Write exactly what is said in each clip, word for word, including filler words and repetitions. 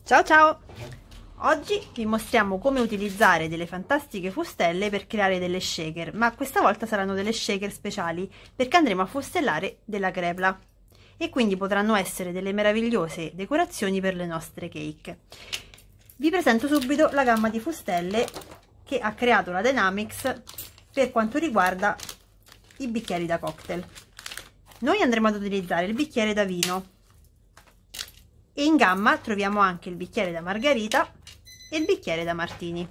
Ciao ciao! Oggi vi mostriamo come utilizzare delle fantastiche fustelle per creare delle shaker, ma questa volta saranno delle shaker speciali perché andremo a fustellare della crepla e quindi potranno essere delle meravigliose decorazioni per le nostre cake. Vi presento subito la gamma di fustelle che ha creato la Dynamix per quanto riguarda i bicchieri da cocktail. Noi andremo ad utilizzare il bicchiere da vino e in gamma troviamo anche il bicchiere da margarita e il bicchiere da martini.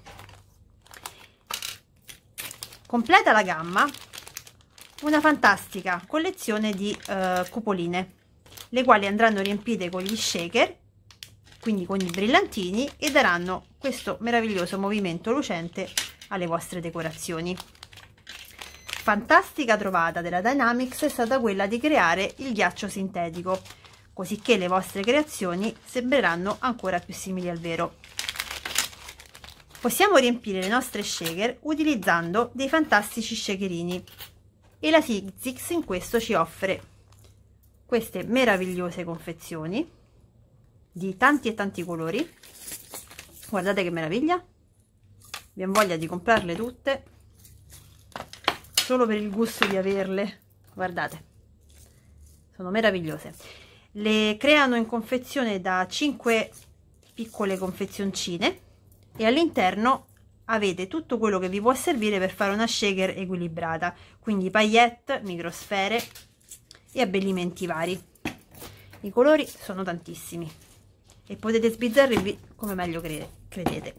Completa la gamma una fantastica collezione di eh, cupoline, le quali andranno riempite con gli shaker, quindi con i brillantini, e daranno questo meraviglioso movimento lucente alle vostre decorazioni. Fantastica trovata della Dynamix è stata quella di creare il ghiaccio sintetico, così che le vostre creazioni sembreranno ancora più simili al vero. Possiamo riempire le nostre shaker utilizzando dei fantastici shakerini e la Sizzix in questo ci offre queste meravigliose confezioni di tanti e tanti colori. Guardate che meraviglia, abbiamo voglia di comprarle tutte solo per il gusto di averle. Guardate, sono meravigliose. Le creano in confezione da cinque piccole confezioncine e all'interno avete tutto quello che vi può servire per fare una shaker equilibrata, quindi paillette, microsfere e abbellimenti vari. I colori sono tantissimi e potete sbizzarrirvi come meglio credete.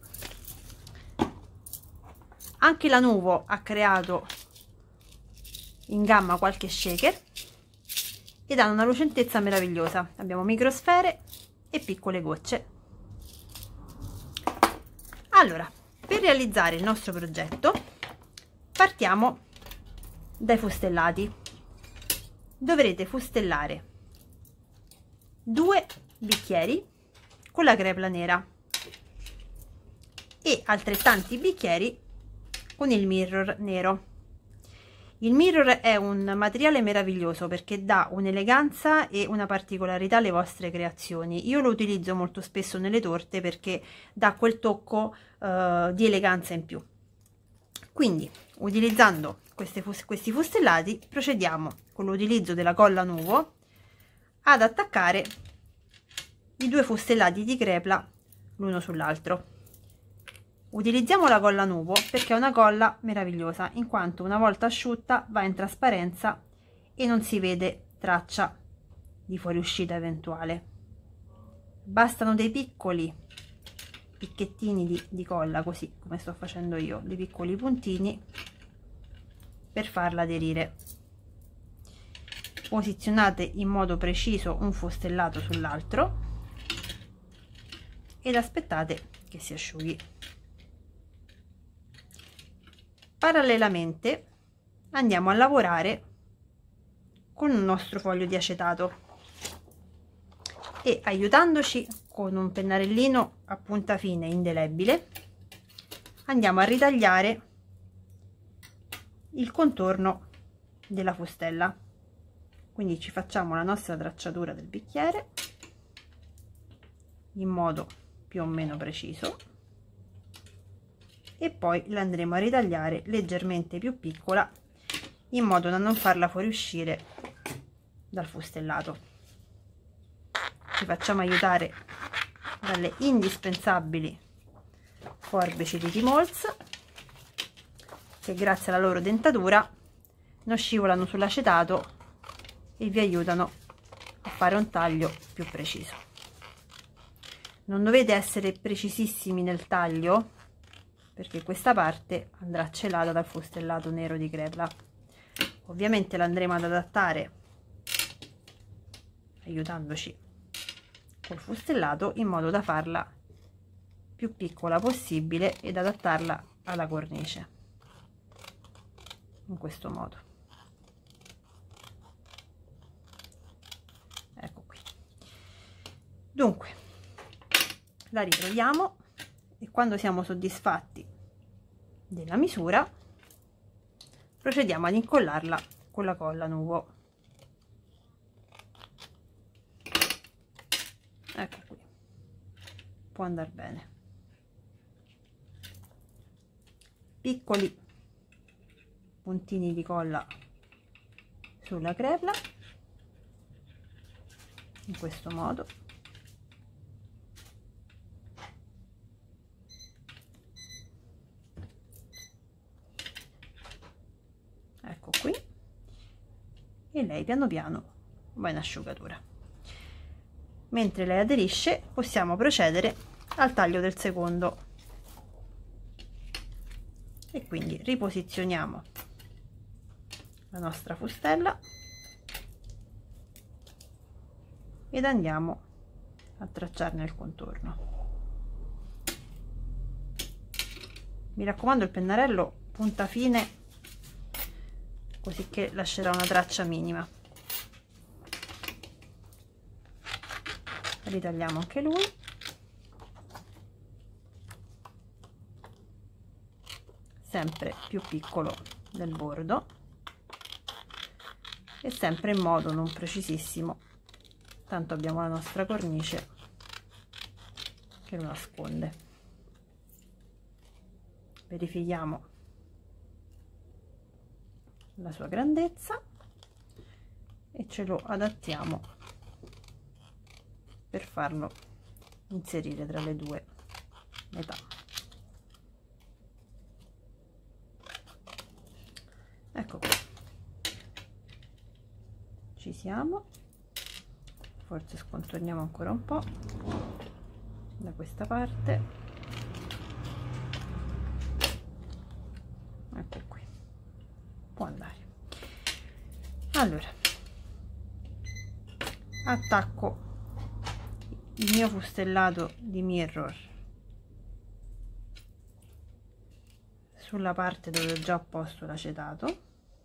Anche la Nuvo ha creato in gamma qualche shaker ed hanno una lucentezza meravigliosa. Abbiamo microsfere e piccole gocce. Allora, per realizzare il nostro progetto partiamo dai fustellati. Dovrete fustellare due bicchieri con la crepla nera e altrettanti bicchieri con il mirror nero. Il mirror è un materiale meraviglioso perché dà un'eleganza e una particolarità alle vostre creazioni. Io lo utilizzo molto spesso nelle torte perché dà quel tocco uh, di eleganza in più. Quindi, utilizzando queste fus questi fustellati, procediamo con l'utilizzo della colla Nuvo ad attaccare i due fustellati di crepla l'uno sull'altro. Utilizziamo la colla Nuvo perché è una colla meravigliosa, in quanto una volta asciutta va in trasparenza e non si vede traccia di fuoriuscita eventuale. Bastano dei piccoli picchettini di, di colla, così come sto facendo io, dei piccoli puntini per farla aderire. Posizionate in modo preciso un fustellato sull'altro ed aspettate che si asciughi. Parallelamente andiamo a lavorare con il nostro foglio di acetato e, aiutandoci con un pennarellino a punta fine indelebile, andiamo a ritagliare il contorno della fustella. Quindi ci facciamo la nostra tracciatura del bicchiere in modo più o meno preciso e poi la andremo a ritagliare leggermente più piccola in modo da non farla fuoriuscire dal fustellato. Ci facciamo aiutare dalle indispensabili forbici di Tmolls che, grazie alla loro dentatura, non scivolano sull'acetato e vi aiutano a fare un taglio più preciso. Non dovete essere precisissimi nel taglio perché questa parte andrà celata dal fustellato nero di crepla. Ovviamente l'andremo ad adattare aiutandoci col fustellato in modo da farla più piccola possibile ed adattarla alla cornice in questo modo. Ecco qui. Dunque la ritroviamo e quando siamo soddisfatti della misura procediamo ad incollarla con la colla Nuvo. Ecco qui. può andare bene. Piccoli puntini di colla sulla crepa in questo modo. Ecco qui, e lei piano piano va in asciugatura. Mentre lei aderisce possiamo procedere al taglio del secondo, e quindi riposizioniamo la nostra fustella ed andiamo a tracciarne il contorno. Mi raccomando, il pennarello punta fine, così che lascerà una traccia minima. Ritagliamo anche lui. Sempre più piccolo del bordo e sempre in modo non precisissimo, tanto abbiamo la nostra cornice che lo nasconde. Verifichiamo la sua grandezza e ce lo adattiamo per farlo inserire tra le due metà. Ecco qui, ci siamo. Forse scontorniamo ancora un po' da questa parte. Ecco qui, può andare. Allora, attacco il mio fustellato di mirror sulla parte dove ho già posto l'acetato,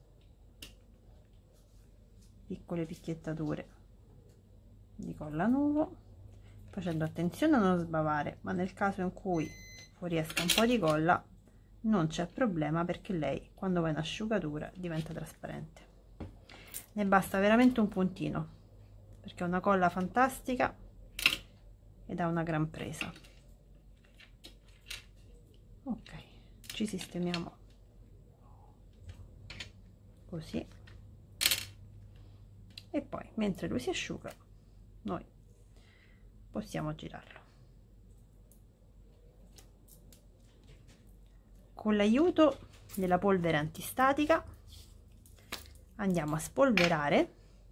piccole picchiettature di colla nuvo, facendo attenzione a non sbavare, ma nel caso in cui fuoriesca un po' di colla non c'è problema, perché lei quando va in asciugatura diventa trasparente. Ne basta veramente un puntino, perché è una colla fantastica ed ha una gran presa. Ok, ci sistemiamo così, e poi mentre lui si asciuga noi possiamo girarlo. Con l'aiuto della polvere antistatica andiamo a spolverare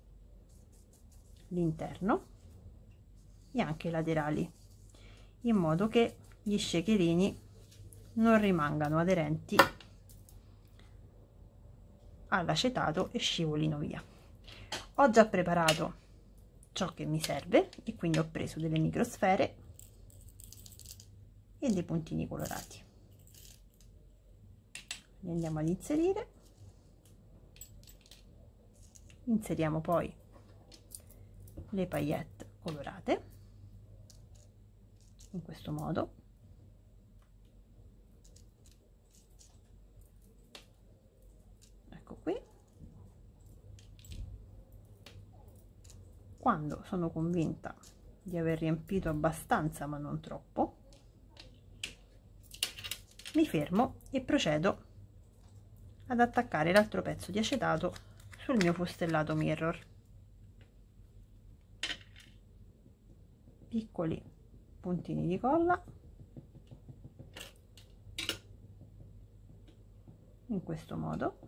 l'interno e anche i laterali, in modo che gli shakerini non rimangano aderenti all'acetato e scivolino via. Ho già preparato ciò che mi serve e quindi ho preso delle microsfere e dei puntini colorati. Li andiamo ad inserire. Inseriamo poi le paillette colorate in questo modo. Ecco qui. Quando sono convinta di aver riempito abbastanza ma non troppo, mi fermo e procedo ad attaccare l'altro pezzo di acetato sul mio fustellato mirror. Piccoli puntini di colla in questo modo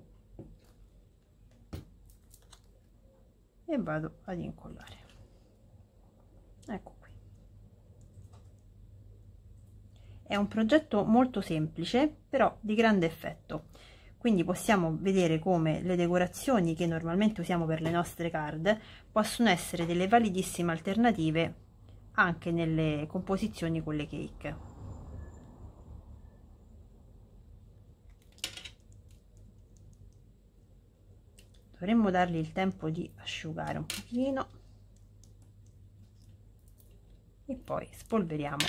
e vado ad incollare. Ecco qui. È un progetto molto semplice, però di grande effetto, quindi possiamo vedere come le decorazioni che normalmente usiamo per le nostre card possono essere delle validissime alternative anche nelle composizioni con le cake. Dovremmo dargli il tempo di asciugare un pochino e poi spolveriamo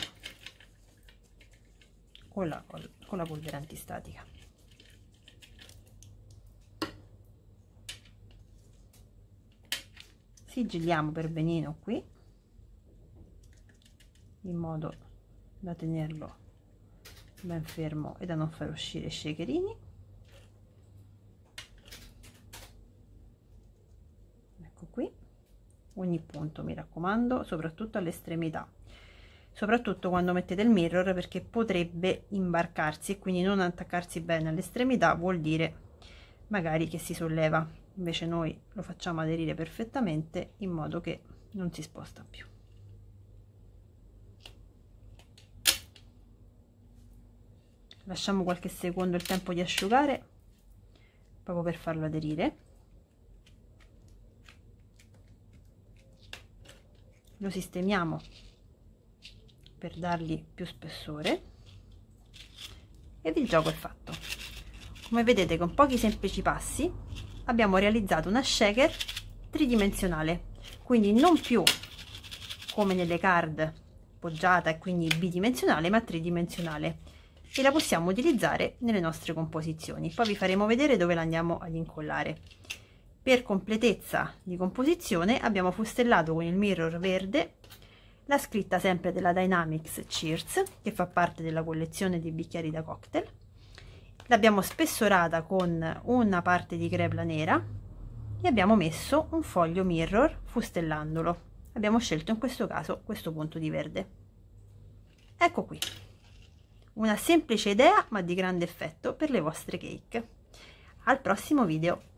con la, con la polvere antistatica. Sigilliamo per benino qui in modo da tenerlo ben fermo e da non far uscire shakerini. Ecco qui, ogni punto, mi raccomando, soprattutto all'estremità, soprattutto quando mettete il mirror, perché potrebbe imbarcarsi e quindi non attaccarsi bene all'estremità vuol dire magari che si solleva. Invece noi lo facciamo aderire perfettamente in modo che non si sposta più. Lasciamo qualche secondo il tempo di asciugare proprio per farlo aderire. Lo sistemiamo per dargli più spessore ed il gioco è fatto. Come vedete, con pochi semplici passi abbiamo realizzato una shaker tridimensionale, quindi non più come nelle card poggiata e quindi bidimensionale, ma tridimensionale, e la possiamo utilizzare nelle nostre composizioni. Poi vi faremo vedere dove la andiamo ad incollare. Per completezza di composizione abbiamo fustellato con il mirror verde la scritta sempre della Dynamics Cheers, che fa parte della collezione di bicchieri da cocktail. L'abbiamo spessorata con una parte di crepla nera e abbiamo messo un foglio mirror fustellandolo. Abbiamo scelto in questo caso questo punto di verde. Ecco qui, una semplice idea ma di grande effetto per le vostre cake. Al prossimo video!